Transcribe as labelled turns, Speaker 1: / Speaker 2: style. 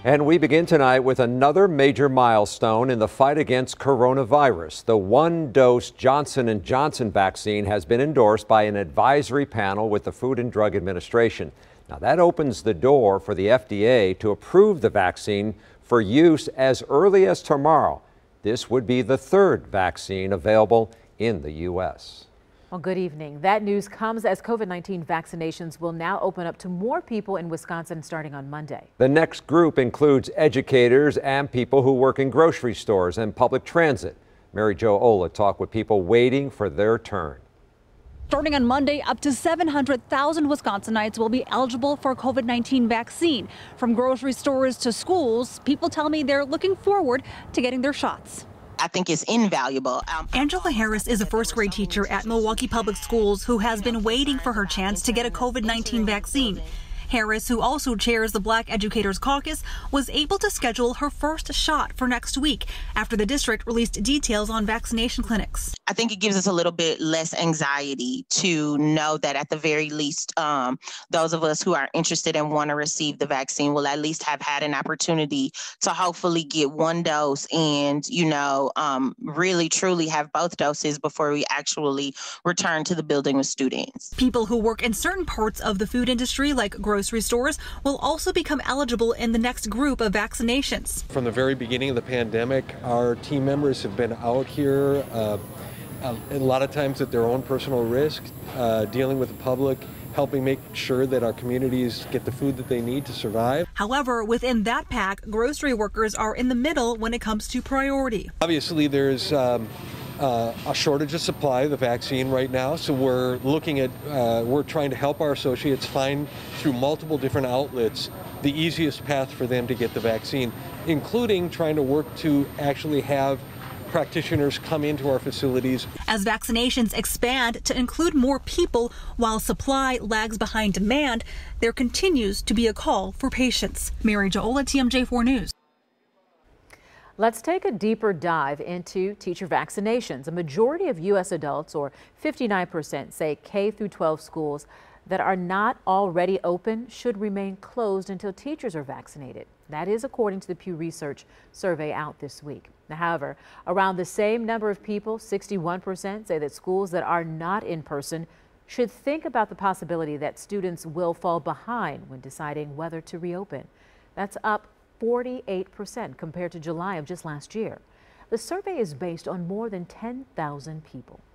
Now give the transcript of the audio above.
Speaker 1: And we begin tonight with another major milestone in the fight against coronavirus. The one-dose Johnson & Johnson vaccine has been endorsed by an advisory panel with the Food and Drug Administration. Now that opens the door for the FDA to approve the vaccine for use as early as tomorrow. This would be the third vaccine available in the U.S.
Speaker 2: Well, good evening. That news comes as COVID-19 vaccinations will now open up to more people in Wisconsin starting on Monday.
Speaker 1: The next group includes educators and people who work in grocery stores and public transit. Mary Jo Ola talked with people waiting for their turn.
Speaker 3: Starting on Monday, up to 700,000 Wisconsinites will be eligible for a COVID-19 vaccine. From grocery stores to schools, people tell me they're looking forward to getting their shots.
Speaker 4: I think it's invaluable.
Speaker 3: Angela Harris is a first grade teacher at Milwaukee Public Schools who has been waiting for her chance to get a COVID-19 vaccine. Harris, who also chairs the Black Educators Caucus, was able to schedule her first shot for next week after the district released details on vaccination clinics.
Speaker 4: I think it gives us a little bit less anxiety to know that at the very least, those of us who are interested and want to receive the vaccine will at least have had an opportunity to hopefully get one dose and, really truly have both doses before we actually return to the building with students.
Speaker 3: People who work in certain parts of the food industry, like grocery stores, will also become eligible in the next group of vaccinations.
Speaker 5: From the very beginning of the pandemic, our team members have been out here a lot of times at their own personal risk, dealing with the public, helping make sure that our communities get the food that they need to survive.
Speaker 3: However, within that pack, grocery workers are in the middle when it comes to priority.
Speaker 5: Obviously, there's a shortage of supply of the vaccine right now, so we're looking at, we're trying to help our associates find through multiple different outlets the easiest path for them to get the vaccine, including trying to work to actually have practitioners come into our facilities.
Speaker 3: As vaccinations expand to include more people while supply lags behind demand, there continues to be a call for patience. Mary Jo Ola, TMJ4 News.
Speaker 2: Let's take a deeper dive into teacher vaccinations. A majority of U.S. adults, or 59%, say K through 12 schools that are not already open should remain closed until teachers are vaccinated. That is according to the Pew Research survey out this week. However, around the same number of people, 61%, say that schools that are not in person should think about the possibility that students will fall behind when deciding whether to reopen. That's up 48% compared to July of just last year. The survey is based on more than 10,000 people.